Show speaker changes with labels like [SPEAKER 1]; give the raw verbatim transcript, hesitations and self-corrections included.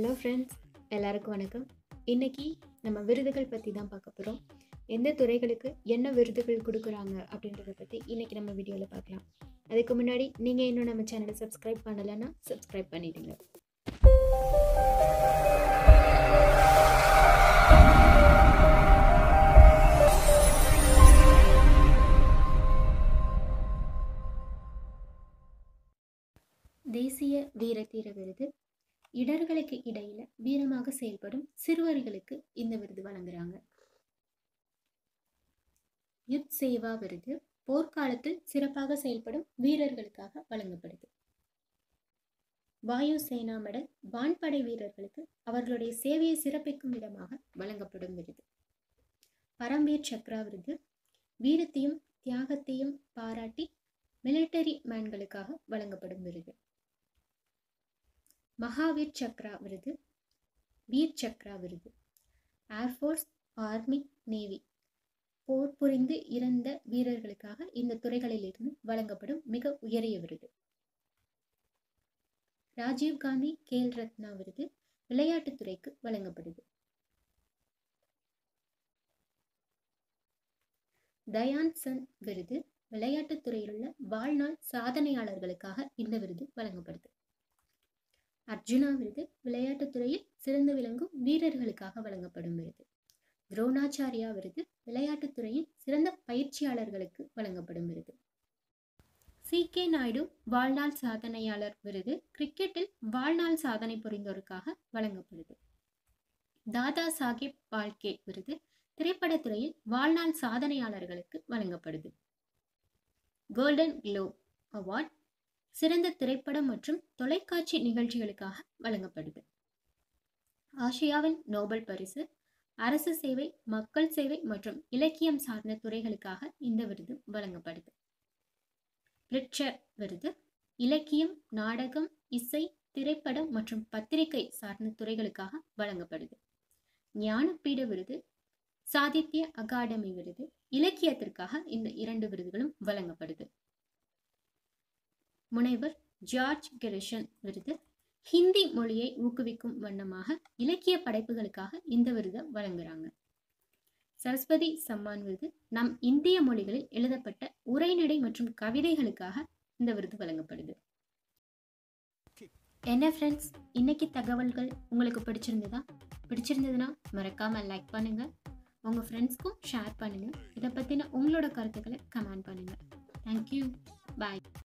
[SPEAKER 1] Hello friends, எல்லாருக்கும் வணக்கம். இன்னைக்கு நம்ம விருதுகள் பற்றி தான் பார்க்க போகிறோம். எந்த துறைகளுக்கு என்ன விருதுகள் கொடுக்குறாங்க அப்படின்றத பற்றி இன்னைக்கு நம்ம வீடியோவில் பார்க்கலாம். அதுக்கு முன்னாடி நீங்கள் இன்னும் நம்ம சேனலை சப்ஸ்கிரைப் பண்ணலைன்னா சப்ஸ்கிரைப் பண்ணிடுங்க. தேசிய வீரதீர விருது இடர்களுக்கு இடையில வீரமாக செயல்படும் சிறுவர்களுக்கு இந்த விருது வழங்குறாங்க. யுத் சேவா விருது போர்க்காலத்தில் சிறப்பாக செயல்படும் வீரர்களுக்காக வழங்கப்படுது. வாயு சேனா மெடல் வான்படை வீரர்களுக்கு அவர்களுடைய சேவையை சிறப்பிக்கும் விதமாக வழங்கப்படும் விருது. பரம்வீர் சக்ரா விருது வீரத்தையும் தியாகத்தையும் பாராட்டி மிலிட்டரி மேன்களுக்காக வழங்கப்படும் விருது. மகாவீர் சக்ரா விருது வீர் சக்ரா விருது ஏர்ஃபோர்ஸ், ஆர்மி, நேவி போர் புரிந்து இறந்த வீரர்களுக்காக இந்த துறைகளில் இருந்து வழங்கப்படும் மிக உயரிய விருது. ராஜீவ்காந்தி கேல் ரத்னா விருது விளையாட்டுத்துறைக்கு வழங்கப்படுது. தயான் சந்த் விருது விளையாட்டுத்துறையில் உள்ள வாழ்நாள் சாதனையாளர்களுக்காக இந்த விருது வழங்கப்படுது. அர்ஜுனா விருது விளையாட்டுத்துறையில் சிறந்து விளங்கும் வீரர்களுக்காக வழங்கப்படும் விருது. துரோணாச்சாரியா விருது விளையாட்டுத்துறையில் சிறந்த பயிற்சியாளர்களுக்கு வழங்கப்படும் விருது. சி கே நாயுடு வாழ்நாள் சாதனையாளர் விருது கிரிக்கெட்டில் வாழ்நாள் சாதனை புரிந்தோருக்காக வழங்கப்படுது. தாதா சாஹேப் பால்கே விருது திரைப்படத்துறையில் வாழ்நாள் சாதனையாளர்களுக்கு வழங்கப்படுது. கோல்டன் குளோப் அவார்ட் சிறந்த திரைப்படம் மற்றும் தொலைக்காட்சி நிகழ்ச்சிகளுக்காக வழங்கப்படுது. ஆசியாவின் நோபல் பரிசு அரசு சேவை, மக்கள் சேவை மற்றும் இலக்கியம் சார்ந்த துறைகளுக்காக இந்த விருது வழங்கப்படுது. பிளிட்சர் விருது இலக்கியம், நாடகம், இசை, திரைப்படம் மற்றும் பத்திரிகை சார்ந்த துறைகளுக்காக வழங்கப்படுது. ஞானபீட விருது சாகித்ய அகாடமி விருது இலக்கியத்திற்காக இந்த இரண்டு விருதுகளும் வழங்கப்படுது. முனைவர் ஜார்ஜ் கெரிஷன் விருது ஹிந்தி மொழியை ஊக்குவிக்கும் வண்ணமாக இலக்கிய படைப்புகளுக்காக இந்த விருதை வழங்குறாங்க. சரஸ்வதி சம்மான் விருது நம் இந்திய மொழிகளில் எழுதப்பட்ட உரைநடை மற்றும் கவிதைகளுக்காக இந்த விருது வழங்கப்படுது. என்ன ஃப்ரெண்ட்ஸ், இன்னைக்கு தகவல்கள் உங்களுக்கு பிடிச்சிருந்ததா? பிடிச்சிருந்ததுன்னா மறக்காம லைக் பண்ணுங்க, உங்க ஃப்ரெண்ட்ஸ்க்கும் ஷேர் பண்ணுங்க. இதை பத்தின உங்களோட கருத்துக்களை கமெண்ட் பண்ணுங்க. தேங்க்யூ, பாய்.